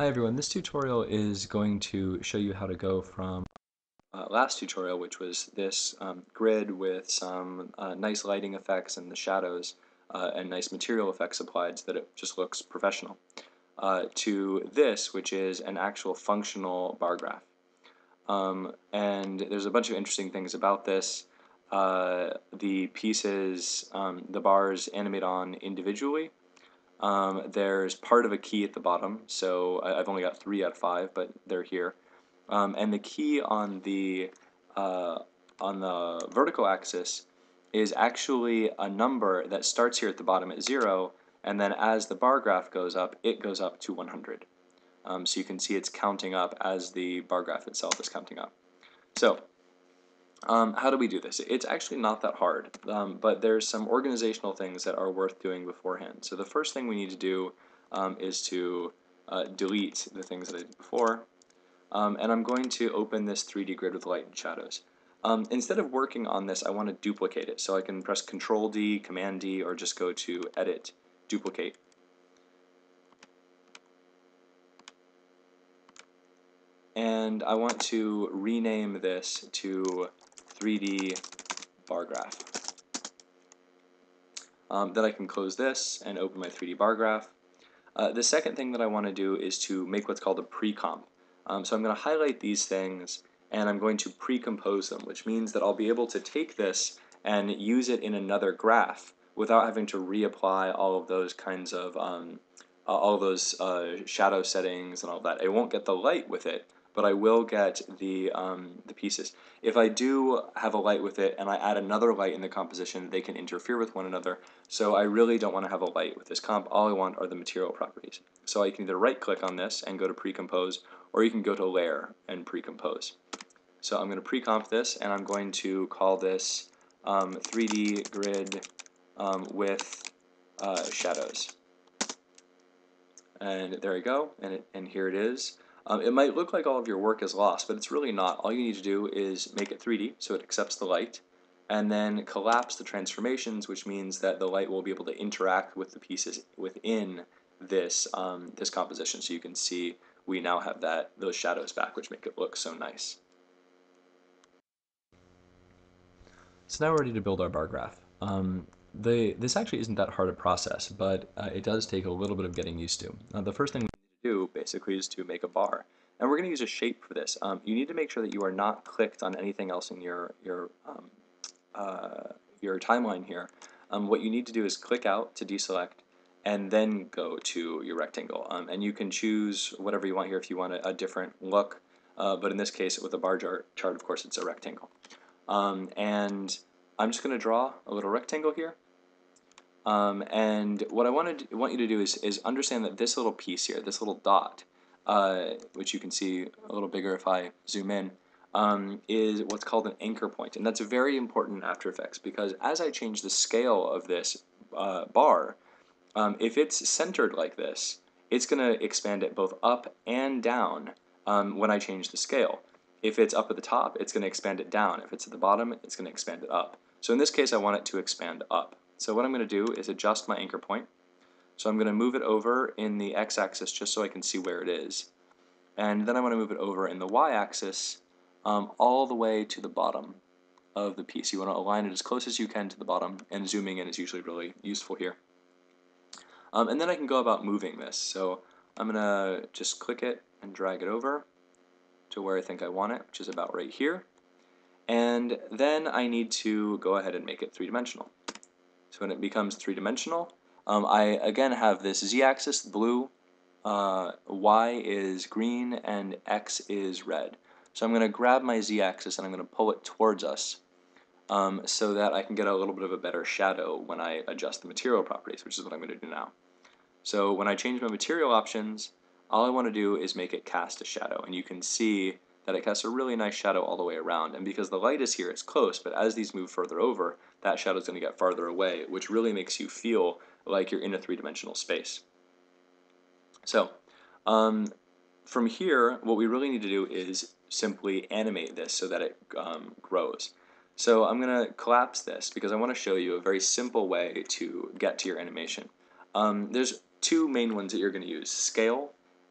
Hi everyone, this tutorial is going to show you how to go from last tutorial, which was this grid with some nice lighting effects and the shadows and nice material effects applied so that it just looks professional, to this, which is an actual functional bar graph. And there's a bunch of interesting things about this. The pieces, the bars animate on individually. There's part of a key at the bottom, so I've only got 3 out of 5, but they're here. And the key on the vertical axis is actually a number that starts here at the bottom at 0, and then as the bar graph goes up, it goes up to 100. So you can see it's counting up as the bar graph itself is counting up. So how do we do this? It's actually not that hard, but there's some organizational things that are worth doing beforehand. So the first thing we need to do is to delete the things that I did before, and I'm going to open this 3D grid with light and shadows. Instead of working on this, I want to duplicate it, so I can press Control D, Command D, or just go to Edit, Duplicate. And I want to rename this to 3D bar graph. Then I can close this and open my 3D bar graph. The second thing that I want to do is to make what's called a pre-comp. So I'm going to highlight these things and I'm going to pre-compose them, which means that I'll be able to take this and use it in another graph without having to reapply all of those kinds of shadow settings and all that. I won't get the light with it, but I will get the pieces. If I do have a light with it and I add another light in the composition, they can interfere with one another. So I really don't want to have a light with this comp. All I want are the material properties. So I can either right click on this and go to pre-compose, or you can go to layer and pre-compose. So I'm going to pre-comp this and I'm going to call this 3D grid with shadows. And there you go, and here it is. It might look like all of your work is lost, but it's really not. All you need to do is make it 3D so it accepts the light, and then collapse the transformations, which means that the light will be able to interact with the pieces within this, this composition. So you can see we now have those shadows back, which make it look so nice. So now we're ready to build our bar graph. This actually isn't that hard a process, but it does take a little bit of getting used to. The first thing we need to do basically is to make a bar. And we're going to use a shape for this. You need to make sure that you are not clicked on anything else in your timeline here. What you need to do is click out to deselect and then go to your rectangle. And you can choose whatever you want here if you want a different look, but in this case with a bar chart, of course, it's a rectangle. And I'm just going to draw a little rectangle here. And what I want you to do is understand that this little piece here, this little dot, which you can see a little bigger if I zoom in, is what's called an anchor point. And that's very important in After Effects because as I change the scale of this bar, if it's centered like this, it's going to expand it both up and down when I change the scale. If it's up at the top, it's going to expand it down. If it's at the bottom, it's going to expand it up. So in this case, I want it to expand up. So what I'm going to do is adjust my anchor point. So I'm going to move it over in the x-axis just so I can see where it is. And then I want to move it over in the y-axis all the way to the bottom of the piece. You want to align it as close as you can to the bottom, and zooming in is usually really useful here. And then I can go about moving this. So I'm going to just click it and drag it over to where I think I want it, which is about right here. And then I need to go ahead and make it three-dimensional. So when it becomes three-dimensional, I again have this z-axis, blue, y is green, and x is red. So I'm going to grab my z-axis and I'm going to pull it towards us so that I can get a little bit of a better shadow when I adjust the material properties, which is what I'm going to do now. So when I change my material options, all I want to do is make it cast a shadow, and you can see that it casts a really nice shadow all the way around. And because the light is here, it's close, but as these move further over, that shadow is going to get farther away, which really makes you feel like you're in a three-dimensional space. So from here, what we really need to do is simply animate this so that it grows. So I'm going to collapse this because I want to show you a very simple way to get to your animation. There's two main ones that you're going to use, scale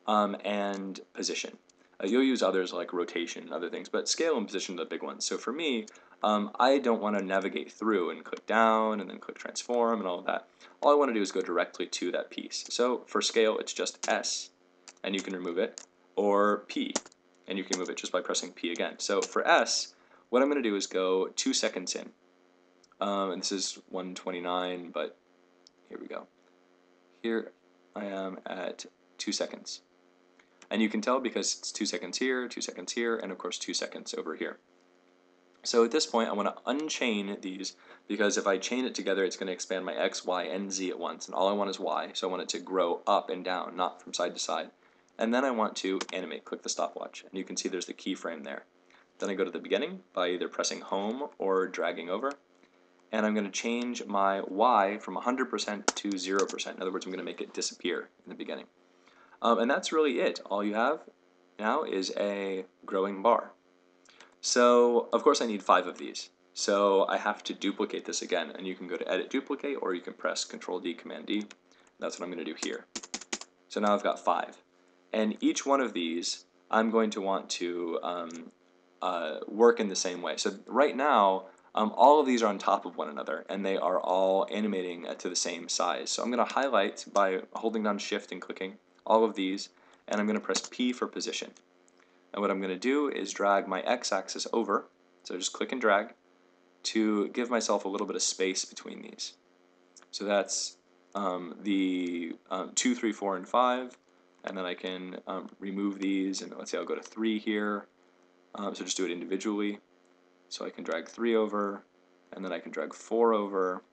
and position. You'll use others like rotation and other things, but scale and position are the big ones. So for me, I don't want to navigate through and click down and then click transform and all of that. All I want to do is go directly to that piece. So for scale, it's just S, and you can remove it, or P, and you can move it just by pressing P again. So for S, what I'm going to do is go 2 seconds in. And this is 129, but here we go. Here I am at 2 seconds. And you can tell because it's 2 seconds here, 2 seconds here, and of course 2 seconds over here. So at this point, I want to unchain these because if I chain it together, it's going to expand my X, Y, and Z at once. And all I want is Y, so I want it to grow up and down, not from side to side. And then I want to animate, click the stopwatch. And you can see there's the keyframe there. Then I go to the beginning by either pressing home or dragging over. And I'm going to change my Y from 100% to 0%. In other words, I'm going to make it disappear in the beginning. And that's really it. All you have now is a growing bar. So, of course, I need 5 of these. So I have to duplicate this again. And you can go to Edit Duplicate, or you can press Control-D, Command-D. That's what I'm going to do here. So now I've got 5. And each one of these, I'm going to want to work in the same way. So right now, all of these are on top of one another, and they are all animating to the same size. So I'm going to highlight by holding down Shift and clicking all of these, and I'm going to press P for position. And what I'm going to do is drag my x-axis over, so just click and drag, to give myself a little bit of space between these. So that's the 2, 3, 4, and 5, and then I can remove these, and let's say I'll go to 3 here, so just do it individually. So I can drag 3 over, and then I can drag 4 over.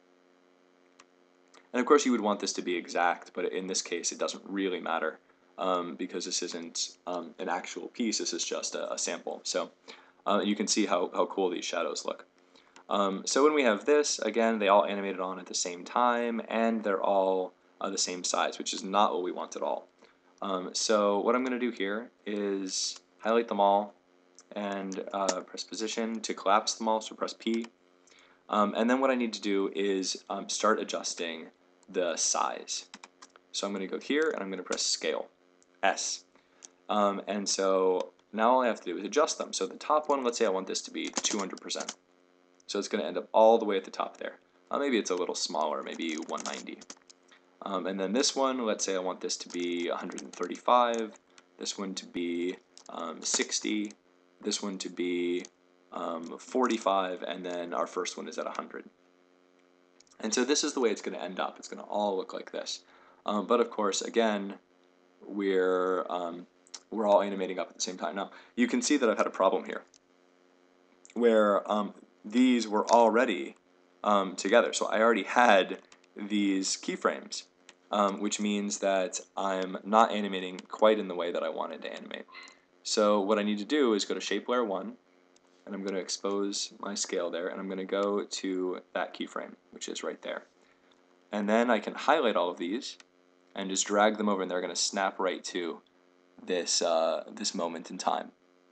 And of course you would want this to be exact, but in this case it doesn't really matter because this isn't an actual piece, this is just a sample. So you can see how cool these shadows look. So when we have this, again, they all animated on at the same time, and they're all the same size, which is not what we want at all. So what I'm going to do here is highlight them all and press position to collapse them all, so press P. And then what I need to do is start adjusting the size. So I'm going to go here and I'm going to press scale, S. And so now all I have to do is adjust them. So the top one, let's say I want this to be 200%. So it's going to end up all the way at the top there. Maybe it's a little smaller, maybe 190. And then this one, let's say I want this to be 135, this one to be 60, this one to be 45, and then our first one is at 100. And so this is the way it's going to end up. It's going to all look like this. But of course, again, we're all animating up at the same time. Now, you can see that I've had a problem here, where these were already together. So I already had these keyframes, which means that I'm not animating quite in the way that I wanted to animate. So what I need to do is go to Shape Layer 1, and I'm going to expose my scale there, and I'm going to go to that keyframe, which is right there. And then I can highlight all of these and just drag them over, and they're going to snap right to this, this moment in time.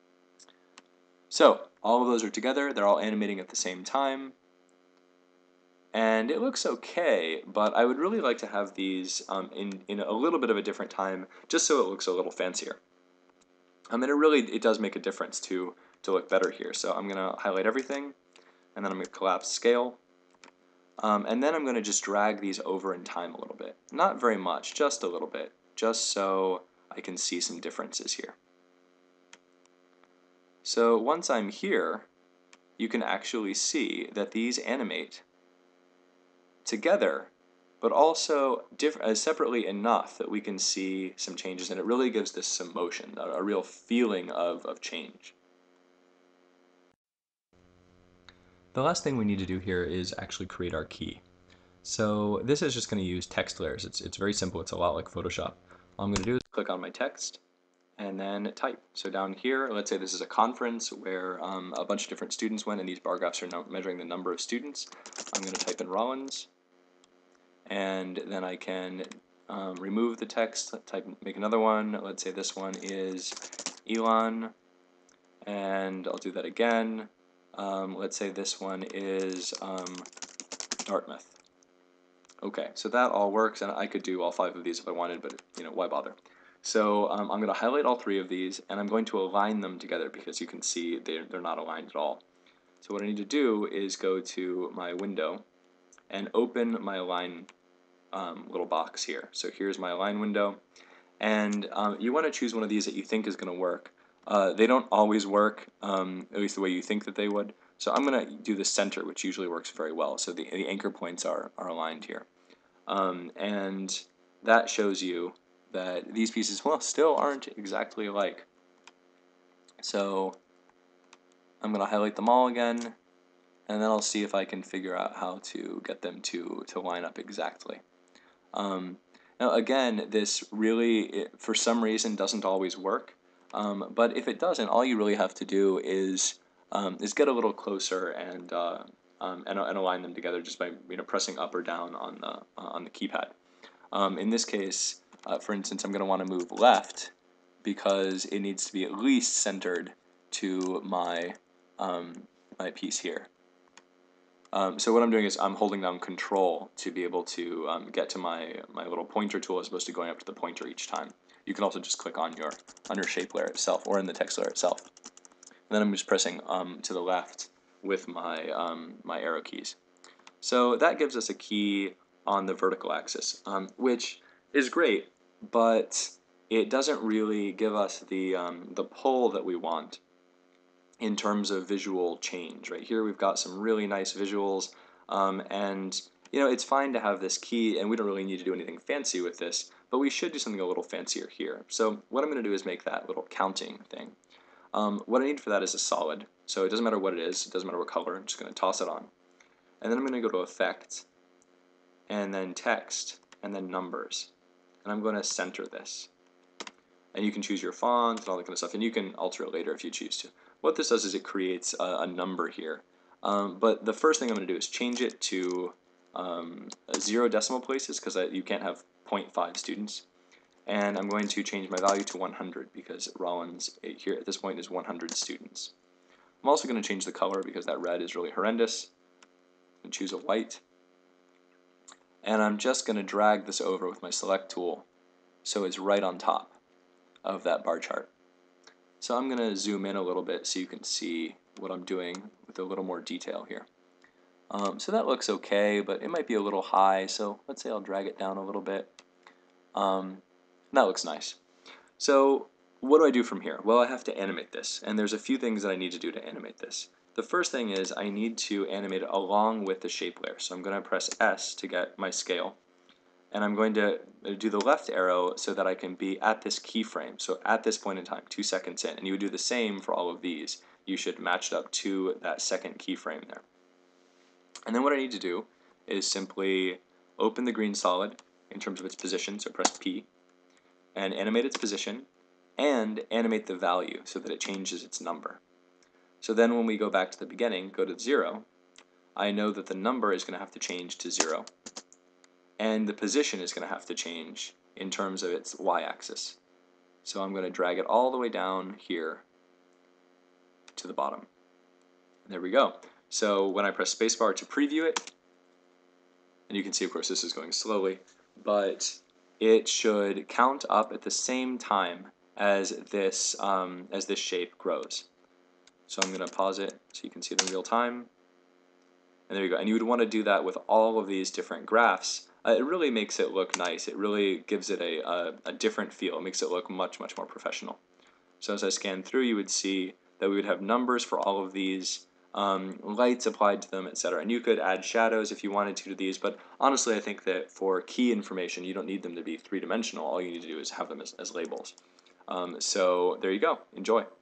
So all of those are together, they're all animating at the same time, and it looks okay, but I would really like to have these in a little bit of a different time, just so it looks a little fancier. And it does make a difference to look better here. So I'm going to highlight everything, and then I'm going to collapse scale, and then I'm going to just drag these over in time a little bit. Not very much, just a little bit, just so I can see some differences here. So once I'm here, you can actually see that these animate together, but also separately enough that we can see some changes, and it really gives this some motion, a real feeling of change. The last thing we need to do here is actually create our key. So this is just going to use text layers. It's very simple. It's a lot like Photoshop. All I'm going to do is click on my text and then type. So down here, let's say this is a conference where a bunch of different students went, and these bar graphs are measuring the number of students. I'm going to type in Rollins, and then I can remove the text, make another one. Let's say this one is Elon, and I'll do that again. Let's say this one is Dartmouth. Okay, so that all works, and I could do all 5 of these if I wanted, but why bother? So I'm going to highlight all three of these, and I'm going to align them together because you can see they're not aligned at all. So what I need to do is go to my window and open my align little box here. So here's my align window, and you want to choose one of these that you think is going to work. They don't always work, at least the way you think that they would. So I'm going to do the center, which usually works very well. So the anchor points are aligned here. And that shows you that these pieces, well, still aren't exactly alike. So I'm going to highlight them all again, and then I'll see if I can figure out how to get them to line up exactly. Now again, this really, for some reason, doesn't always work. But if it doesn't, all you really have to do is get a little closer and align them together just by pressing up or down on the keypad. In this case, for instance, I'm going to want to move left because it needs to be at least centered to my my piece here. So what I'm doing is I'm holding down Control to be able to get to my little pointer tool as opposed to going up to the pointer each time. You can also just click on your shape layer itself or in the text layer itself. And then I'm just pressing to the left with my my arrow keys. So that gives us a key on the vertical axis, which is great, but it doesn't really give us the pull that we want in terms of visual change. Right here we've got some really nice visuals, and it's fine to have this key, and we don't really need to do anything fancy with this, but we should do something a little fancier here. So what I'm going to do is make that little counting thing. What I need for that is a solid, so it doesn't matter what it is, it doesn't matter what color, I'm just going to toss it on. And then I'm going to go to Effect, and then Text, and then Numbers. And I'm going to center this. And you can choose your font and all that kind of stuff, and you can alter it later if you choose to. What this does is it creates a number here. But the first thing I'm going to do is change it to 0 decimal places because you can't have 0.5 students. And I'm going to change my value to 100 because Rollins here at this point is 100 students. I'm also going to change the color because that red is really horrendous. And choose a white. And I'm just going to drag this over with my select tool so it's right on top of that bar chart. So I'm going to zoom in a little bit so you can see what I'm doing with a little more detail here. So that looks okay, but it might be a little high, so let's say I'll drag it down a little bit. That looks nice. So what do I do from here? Well, I have to animate this, and there's a few things that I need to do to animate this. The first thing is I need to animate it along with the shape layer. So I'm going to press S to get my scale. And I'm going to do the left arrow so that I can be at this keyframe. So at this point in time, 2 seconds in. And you would do the same for all of these. You should match it up to that second keyframe there. And then what I need to do is simply open the green solid in terms of its position. So press P. And animate its position. And animate the value so that it changes its number. So then when we go back to the beginning, go to 0, I know that the number is going to have to change to 0. And the position is going to have to change in terms of its y-axis. So I'm going to drag it all the way down here to the bottom. There we go. So when I press spacebar to preview it, and you can see, of course, this is going slowly, but it should count up at the same time as this shape grows. So I'm going to pause it so you can see it in real time. And there you go. And you would want to do that with all of these different graphs. It really makes it look nice. It really gives it a different feel. It makes it look much, much more professional. So as I scan through, you would see that we would have numbers for all of these, lights applied to them, etc. And you could add shadows if you wanted to these, but honestly I think that for key information you don't need them to be three-dimensional. All you need to do is have them as labels. So there you go. Enjoy.